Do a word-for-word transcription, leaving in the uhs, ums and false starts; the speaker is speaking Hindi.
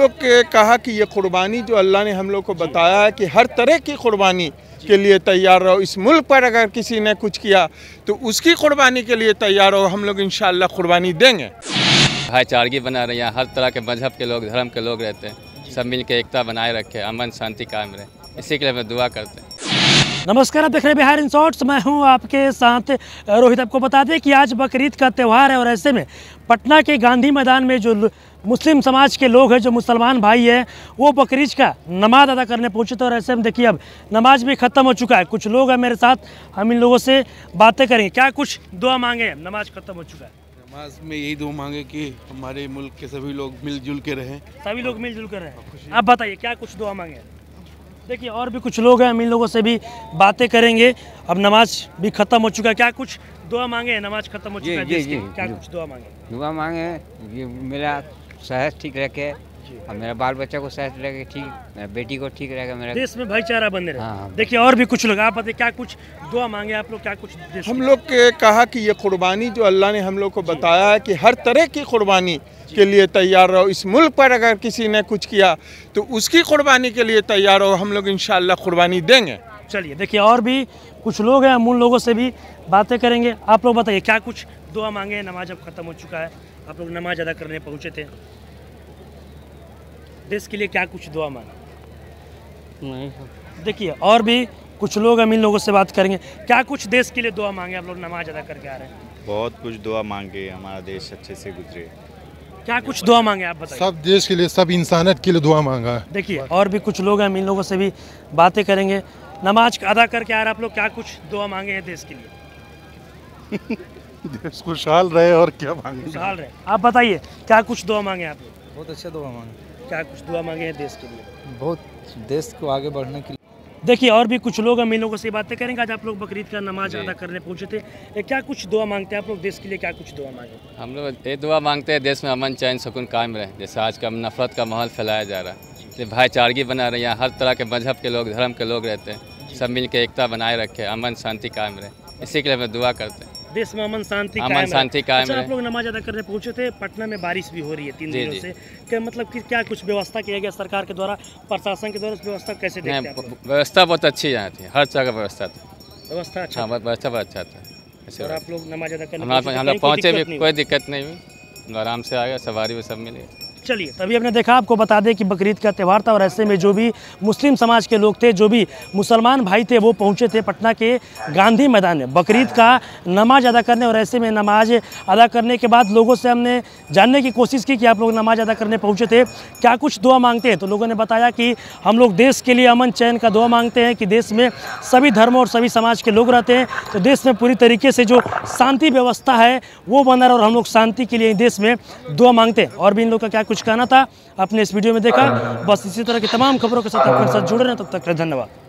लोग के कहा कि ये कुर्बानी जो अल्लाह ने हम लोग को बताया है कि हर तरह की कुर्बानी के लिए तैयार रहो। इस मुल्क पर अगर किसी ने कुछ किया तो उसकी कुर्बानी के लिए तैयार रहो। हम लोग इंशाअल्लाह कुर्बानी देंगे। भाईचारगी बना रहे, यहाँ हर तरह के मजहब के लोग, धर्म के लोग रहते हैं, सब मिल के एकता बनाए रखे, अमन शांति कायम रहे, इसी के लिए मैं दुआ करते हैं। नमस्कार, आप देख रहे हैं बिहार इन शॉर्ट्स। मैं हूं आपके साथ रोहित। आपको बता दें कि आज बकरीद का त्यौहार है और ऐसे में पटना के गांधी मैदान में जो मुस्लिम समाज के लोग हैं, जो मुसलमान भाई हैं, वो बकरीद का नमाज अदा करने पहुंचे थे। और ऐसे में देखिए अब नमाज भी ख़त्म हो चुका है। कुछ लोग हैं मेरे साथ, हम इन लोगों से बातें करेंगे। क्या कुछ दुआ मांगे हैं? नमाज ख़त्म हो चुका है। नमाज में यही दुआ मांगे कि हमारे मुल्क के सभी लोग मिलजुल के रहें। सभी लोग मिलजुल कर रहे हैं। आप बताइए क्या कुछ दुआ मांगे? देखिए और भी कुछ लोग हैं, हम इन लोगों से भी बातें करेंगे। अब नमाज भी ख़त्म हो चुका है। क्या कुछ दुआ मांगे हैं? नमाज ख़त्म हो चुका है। जी, जी, क्या जी, कुछ दुआ मांगे? दुआ मांगे ये मेरा सेहत ठीक रखे और मेरा बाल बच्चा को सेहत रखे, ठीक, मेरा बेटी को ठीक रहेगा, मेरा देश में भाईचारा बने रहे। हाँ, देखिए और भी कुछ लोग, आप बताइए क्या कुछ दुआ मांगे आप लोग? क्या कुछ देश हम लोग के कहा कि ये कुर्बानी जो अल्लाह ने हम लोग को बताया है कि हर तरह की कुर्बानी के लिए तैयार रहो। इस मुल्क पर अगर किसी ने कुछ किया तो उसकी कुर्बानी के लिए तैयार रहो। हम लोग इंशाअल्लाह कुर्बानी देंगे। चलिए देखिए और भी कुछ लोग हैं, हम उन लोगों से भी बातें करेंगे। आप लोग बताइए क्या कुछ दुआ मांगे? नमाज अब ख़त्म हो चुका है, आप लोग नमाज अदा करने पहुँचे थे। देश के लिए क्या कुछ दुआ मांगे? नहीं। देखिए और भी कुछ लोग, हम इन लोगों से बात करेंगे। क्या कुछ देश के लिए दुआ मांगे? आप लोग नमाज अदा करके आ रहे हैं। बहुत कुछ दुआ मांगे, हमारा देश अच्छे से गुजरे। क्या कुछ दुआ मांगे आप बताइए? सब देश के लिए, सब इंसानियत के लिए दुआ मांगा है। देखिए और भी कुछ लोग हैं, हम इन लोगों से भी बातें करेंगे। नमाज अदा करके आ रहे हैं आप लोग, क्या कुछ दुआ मांगे हैं देश के लिए? देश खुशहाल रहे और क्या मांगे। खुशहाल रहे। आप बताइए क्या कुछ दुआ मांगे आप लोग? बहुत अच्छा दुआ मांगे। क्या कुछ दुआ मांगे हैं देश के लिए? बहुत देश को आगे बढ़ने के लिए। देखिए और भी कुछ लोग, हम इन लोगों से बातें करेंगे। आज आप लोग बकरीद का नमाज अदा करने पहुंचे थे, ये क्या कुछ दुआ मांगते हैं आप लोग देश के लिए? क्या कुछ दुआ मांगे? हम लोग ये दुआ मांगते हैं देश में अमन चैन सुकून कायम रहे। जैसे आज का नफरत का माहौल फैलाया जा रहा है, इसलिए भाईचारगी बना रहे, यहाँ हर तरह के मजहब के लोग, धर्म के लोग रहते हैं, सब मिल के एकता बनाए रखे, अमन शांति कायम रहे, इसी के लिए मैं दुआ करते हैं। देश में अमन शांति अमन शांति कायम अच्छा, रहे। आप लोग नमाज अदा करने पहुंचे थे। पटना में बारिश भी हो रही है तीन जी, दिनों जी। से। क्या मतलब कि क्या कुछ व्यवस्था किया गया सरकार के द्वारा, प्रशासन के द्वारा? उस व्यवस्था कैसे देखते हैं आप लोग? व्यवस्था बहुत अच्छी यहाँ थी, हर तरह का व्यवस्था था। व्यवस्था अच्छा हाँ, था। व्यवस्था बहुत अच्छा था। और आप लोग नमाज अदा करने हम पहुंचे थे, हम कहीं लोग पहुँचे दिक्कत भी, नहीं कोई हुई? दिक्कत नहीं हुई, आराम से आ गया, सवारी भी सब मिली। चलिए तभी आपने देखा, आपको बता दें कि बकरीद का त्यौहार था और ऐसे में जो भी मुस्लिम समाज के लोग थे, जो भी मुसलमान भाई थे, वो पहुंचे थे पटना के गांधी मैदान में बकरीद का नमाज अदा करने। और ऐसे में नमाज अदा करने के बाद लोगों से हमने जानने की कोशिश की कि आप लोग नमाज अदा करने पहुंचे थे, क्या कुछ दुआ मांगते हैं? तो लोगों ने बताया कि हम लोग देश के लिए अमन चैन का दुआ मांगते हैं कि देश में सभी धर्मों और सभी समाज के लोग रहते हैं, तो देश में पूरी तरीके से जो शांति व्यवस्था है वो बना रहे और हम लोग शांति के लिए देश में दुआ मांगते हैं। और भी इन लोग का क्या कुछ कहना था आपने इस वीडियो में देखा। बस इसी तरह की तमाम खबरों के साथ अपने साथ जुड़े रहें। तब तक धन्यवाद।